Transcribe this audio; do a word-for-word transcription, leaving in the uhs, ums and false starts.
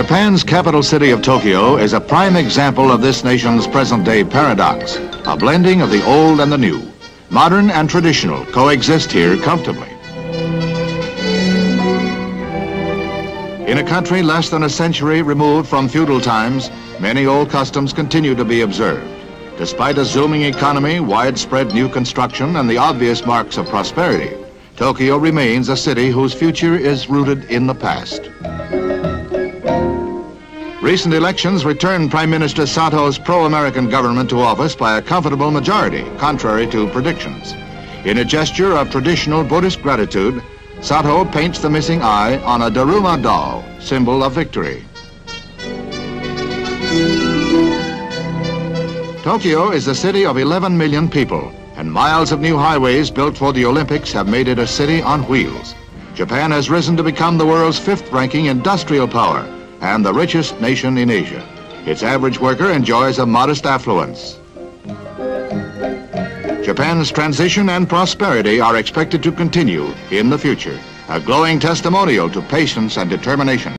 Japan's capital city of Tokyo is a prime example of this nation's present-day paradox, a blending of the old and the new. Modern and traditional coexist here comfortably. In a country less than a century removed from feudal times, many old customs continue to be observed. Despite a zooming economy, widespread new construction, and the obvious marks of prosperity, Tokyo remains a city whose future is rooted in the past. Recent elections returned Prime Minister Sato's pro-American government to office by a comfortable majority, contrary to predictions. In a gesture of traditional Buddhist gratitude, Sato paints the missing eye on a Daruma doll, symbol of victory. Tokyo is a city of eleven million people, and miles of new highways built for the Olympics have made it a city on wheels. Japan has risen to become the world's fifth-ranking industrial power and the richest nation in Asia. Its average worker enjoys a modest affluence. Japan's transition and prosperity are expected to continue in the future, a glowing testimonial to patience and determination.